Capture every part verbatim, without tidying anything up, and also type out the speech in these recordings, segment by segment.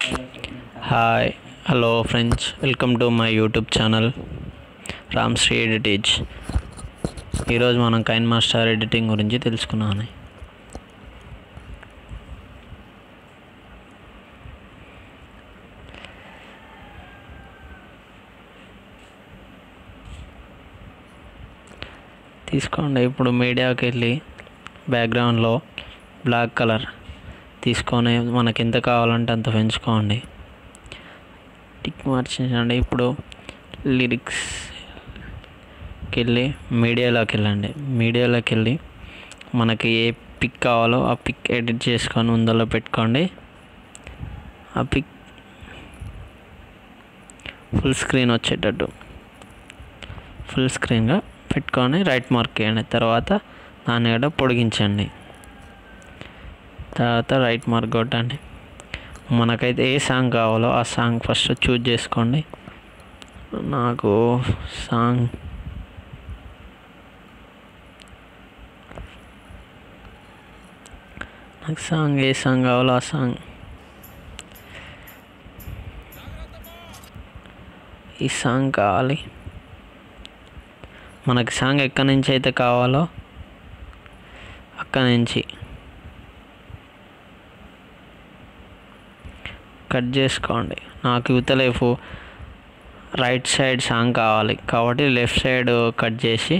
Hi, hello friends, welcome to my YouTube channel Ram Sri Editage. ఈరోజు మనం kinemaster editing గురించి తెలుసుకున్నాను. తీసుకోండి. ఇప్పుడు మీడియాకి వెళ్ళి బ్యాక్గ్రౌండ్లో బ్లాక్ కలర్ తీసుకొని మనకి ఎంత కావాలంటే అంత పెంచుకోండి. టిక్ మార్చేయండి. ఇప్పుడు లిరిక్స్కి వెళ్ళి మీడియాలోకి వెళ్ళండి. మీడియాలోకి వెళ్ళి మనకి ఏ పిక్ కావాలో ఆ పిక్ ఎడిట్ చేసుకొని ముందలో పెట్టుకోండి. ఆ పిక్ ఫుల్ స్క్రీన్ వచ్చేటట్టు ఫుల్ స్క్రీన్గా పెట్టుకొని రైట్ మార్క్ వేయండి. తర్వాత దాన్ని కూడా పొడిగించండి. తర్వాత రైట్ మార్క్ కొట్టండి. మనకైతే ఏ సాంగ్ కావాలో ఆ సాంగ్ ఫస్ట్ చూజ్ చేసుకోండి. నాకు సాంగ్ నాకు సాంగ్ ఏ సాంగ్ కావాలో ఆ సాంగ్ ఈ సాంగ్ కావాలి. మనకి సాంగ్ ఎక్కడి నుంచి అయితే కావాలో అక్కడి నుంచి కట్ చేసుకోండి. నాకు యువతలేపు రైట్ సైడ్ సాంగ్ కావాలి కాబట్టి లెఫ్ట్ సైడ్ కట్ చేసి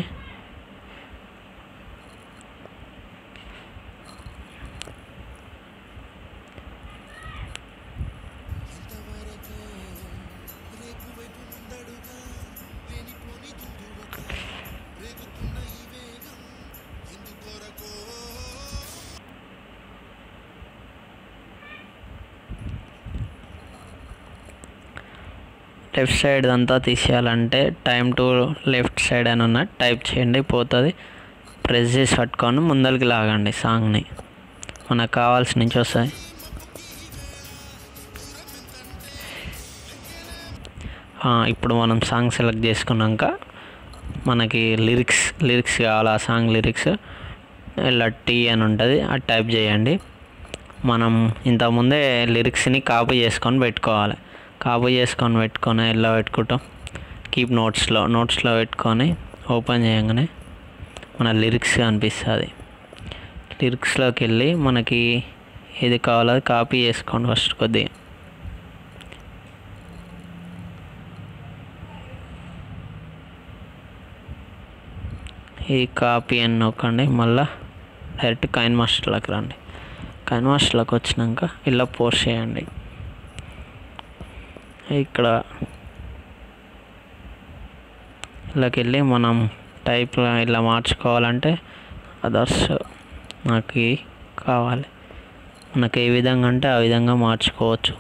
లెఫ్ట్ సైడ్ అంతా తీసేయాలంటే టైం టు లెఫ్ట్ సైడ్ అని ఉన్న టైప్ చేయండి, పోతుంది. ప్రెస్ చేసి పట్టుకొని ముందరికి లాగండి. సాంగ్ని మనకు కావాల్సిన నుంచి వస్తాయి. ఇప్పుడు మనం సాంగ్ సెలెక్ట్ చేసుకున్నాక మనకి లిరిక్స్ లిరిక్స్ కావాలి. ఆ సాంగ్ లిరిక్స్ లట్టి అని ఉంటుంది, అది టైప్ చేయండి. మనం ఇంతకుముందే లిరిక్స్ని కాపీ చేసుకొని పెట్టుకోవాలి. కాపీ చేసుకొని పెట్టుకొని ఎలా పెట్టుకుంటాం, కీప్ నోట్స్లో నోట్స్లో పెట్టుకొని ఓపెన్ చేయగానే మన లిరిక్స్ కనిపిస్తుంది. లిరిక్స్లోకి వెళ్ళి మనకి ఏది కావాలో అది కాపీ చేసుకోండి. ఫస్ట్ కొద్దిగా ఈ కాపీ అని నొక్కండి. మళ్ళీ డైరెక్ట్ కైన్మాస్టర్లోకి రండి. కైన్మాస్టర్లోకి వచ్చినాక ఇలా పోస్ట్ చేయండి. ఇక్కడ ఇలాకి వెళ్ళి మనం టైప్లో ఇలా మార్చుకోవాలంటే అదర్స్ నాకు కావాలి. మనకు ఏ విధంగా అంటే ఆ విధంగా మార్చుకోవచ్చు.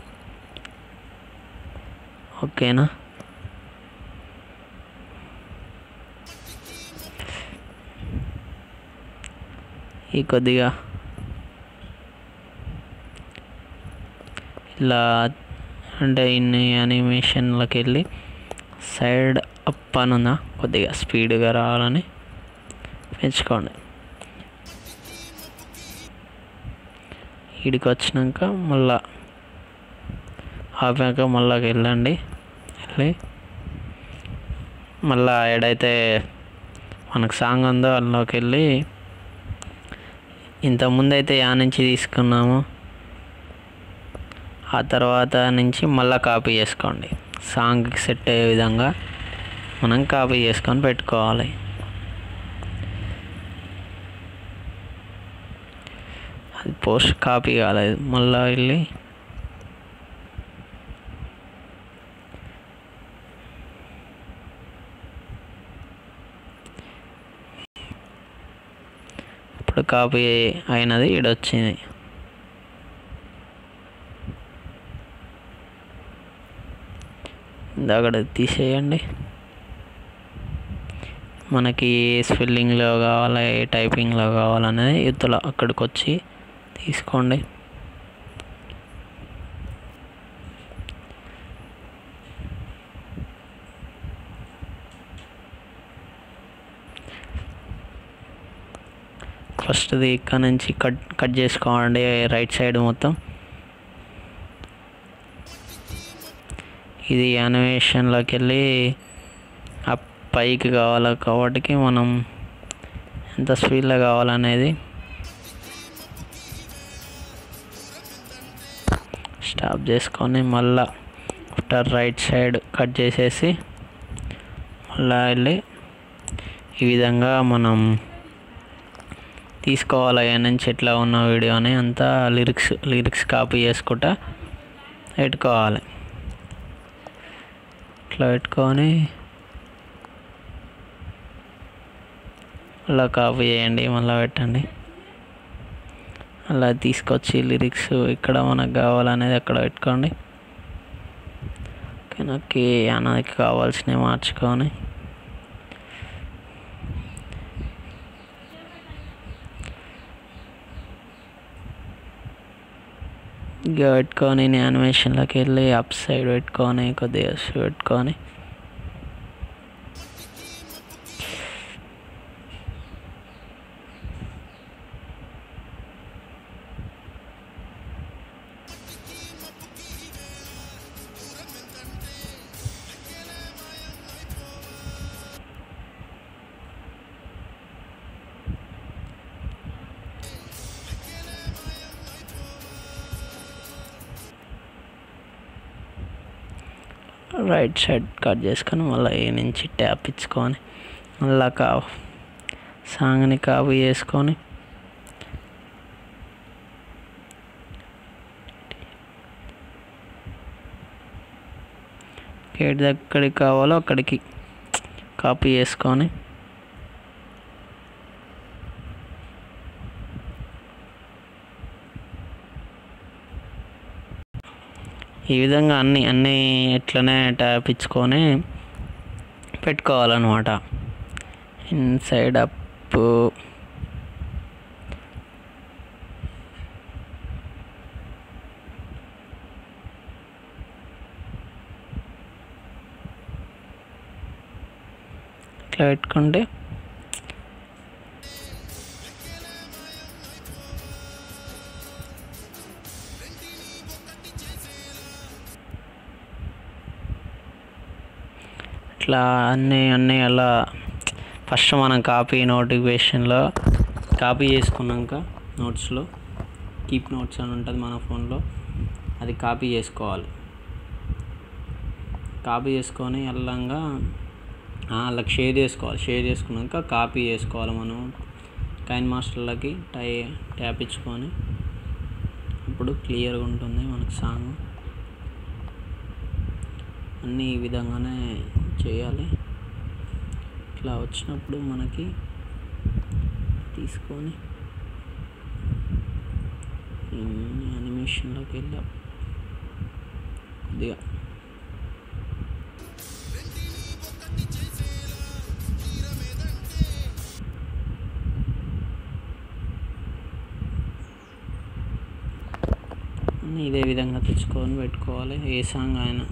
ఓకేనా? ఈ కొద్దిగా ఇలా అంటే ఇన్ని యానిమేషన్లోకి వెళ్ళి సైడ్ అప్ అని ఉందా, కొద్దిగా స్పీడ్గా రావాలని పెంచుకోండి. వీడికి వచ్చినాక మళ్ళా ఆపాక మళ్ళీ వెళ్ళండి. వెళ్ళి మళ్ళీ ఏడైతే మనకు సాంగ్ ఉందో అందులోకి వెళ్ళి ఇంతకుముందు అయితే యా నుంచి తీసుకున్నామో ఆ తర్వాత నుంచి మళ్ళీ కాపీ చేసుకోండి. సాంగ్కి సెట్ అయ్యే విధంగా మనం కాపీ చేసుకొని పెట్టుకోవాలి. అది పోస్ట్ కాపీ కాలేదు. మళ్ళీ వెళ్ళి ఇప్పుడు కాపీ అయినది ఈడొచ్చింది. అక్కడ తీసేయండి. మనకి ఏ స్పెల్లింగ్లో కావాలా ఏ టైపింగ్లో కావాలనేది యుద్ధలో అక్కడికి వచ్చి తీసుకోండి. ఫస్ట్ది ఇక్కడ నుంచి కట్ కట్ చేసుకోండి రైట్ సైడ్ మొత్తం. ఇది యానిమేషన్లోకి వెళ్ళి ఆ పైకి కావాలి కాబట్టి మనం ఎంత స్పీడ్లో కావాలనేది స్టాప్ చేసుకొని మళ్ళా ఆఫ్టర్ రైట్ సైడ్ కట్ చేసేసి మళ్ళీ వెళ్ళి ఈ విధంగా మనం తీసుకోవాలి. అక్కడి నుంచి ఎట్లా ఉన్న వీడియోని అంతా లిరిక్స్ లిరిక్స్ కాపీ చేసుకుంటా పెట్టుకోవాలి. ఇట్లా పెట్టుకొని అలా కాపీ చేయండి, మళ్ళీ పెట్టండి. అలా తీసుకొచ్చి లిరిక్స్ ఇక్కడ మనకు కావాలనేది అక్కడ పెట్టుకోండి. నాకు అన్నకి కావాల్సినవి మార్చుకొని ఇక పెట్టుకొని యానిమేషన్లోకి వెళ్ళి అప్ సైడ్ పెట్టుకొని కొద్దిగా పెట్టుకొని రైట్ సైడ్ కట్ చేసుకొని మళ్ళీ ఏ నుంచి ట్యాప్ ఇచ్చుకొని మళ్ళీ కా సాంగ్ని కాపీ చేసుకొని ఏది ఎక్కడికి కావాలో అక్కడికి కాపీ చేసుకొని ఈ విధంగా అన్నీ అన్నీ ఇట్లనే ట్యాప్ ఇచ్చుకొని పెట్టుకోవాలన్నమాట. ఇన్సైడ్ అప్ ఇట్లా పెట్టుకుంటే ఇట్లా అన్నీ అన్నీ అలా ఫస్ట్ మనం కాపీ నోటిఫికేషన్లో కాపీ చేసుకున్నాక నోట్స్లో కీప్ నోట్స్ అని ఉంటుంది మన ఫోన్లో, అది కాపీ చేసుకోవాలి. కాపీ చేసుకొని అల్లంగా వాళ్ళకి షేర్ చేసుకోవాలి. షేర్ చేసుకున్నాక కాపీ చేసుకోవాలి. మనం కైన్మాస్టర్లకి టై ట్యాప్ ఇచ్చుకొని అప్పుడు క్లియర్గా ఉంటుంది మనకు సాంగ్. అన్నీ ఈ విధంగానే చేయాలి. ఇట్లా వచ్చినప్పుడు మనకి తీసుకొని యానిమేషన్లోకి వెళ్ళాం కొద్దిగా ఇదే విధంగా తెచ్చుకొని పెట్టుకోవాలి. ఏ సాంగ్ అయినా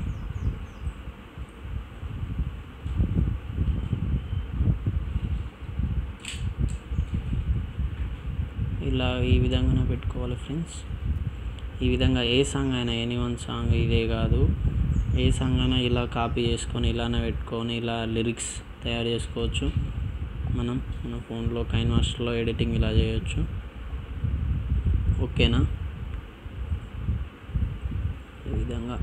ఇలా ఈ విధంగానే పెట్టుకోవాలి ఫ్రెండ్స్. ఈ విధంగా ఏ సాంగ్ అయినా ఎనీ వన్ సాంగ్ ఇదే కాదు, ఏ సాంగ్ అయినా ఇలా కాపీ చేసుకొని ఇలానే పెట్టుకొని ఇలా లిరిక్స్ తయారు చేసుకోవచ్చు. మనం మన ఫోన్లో కైన్మాస్టర్లో ఎడిటింగ్ ఇలా చేయొచ్చు. ఓకేనా? ఈ విధంగా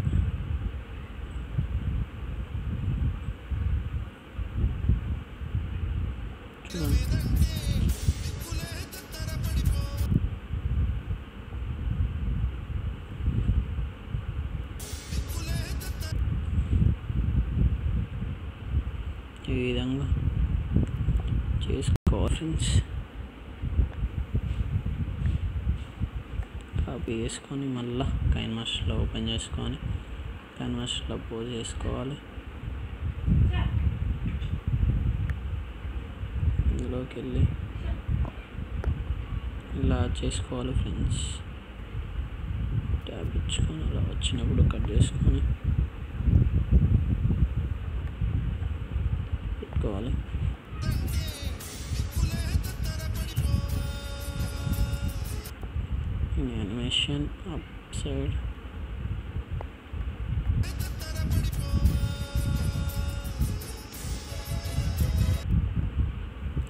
ఈ విధంగా చేసుకోవాలి ఫ్రెండ్స్. కాపీ చేసుకొని మళ్ళీ కైన్మాస్టర్లో ఓపెన్ చేసుకొని కైన్మాస్టర్లో పోజ్ చేసుకోవాలి. ఇందులోకి వెళ్ళి ఇలా చేసుకోవాలి ఫ్రెండ్స్. ట్యాబ్ ఇచ్చుకొని అలా వచ్చినప్పుడు కట్ చేసుకొని పెట్టుకోవాలి. యానిమేషన్ అప్ సైడ్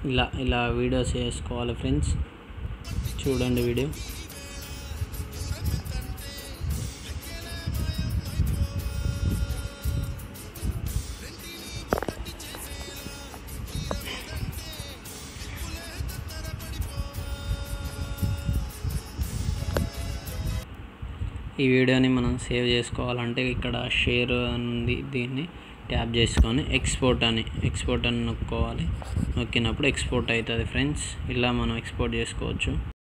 ఇలా ఇలా వీడియోస్ చేసుకోవాలి ఫ్రెండ్స్. చూడండి వీడియో. ఈ వీడియోని మనం సేవ్ చేసుకోవాలంటే ఇక్కడ షేర్ అని ఉంది, దీన్ని ట్యాప్ చేసుకొని ఎక్స్పోర్ట్ అని ఎక్స్పోర్ట్ అని నొక్కోవాలి. నొక్కినప్పుడు ఎక్స్పోర్ట్ అవుతుంది ఫ్రెండ్స్. ఇలా మనం ఎక్స్పోర్ట్ చేసుకోవచ్చు.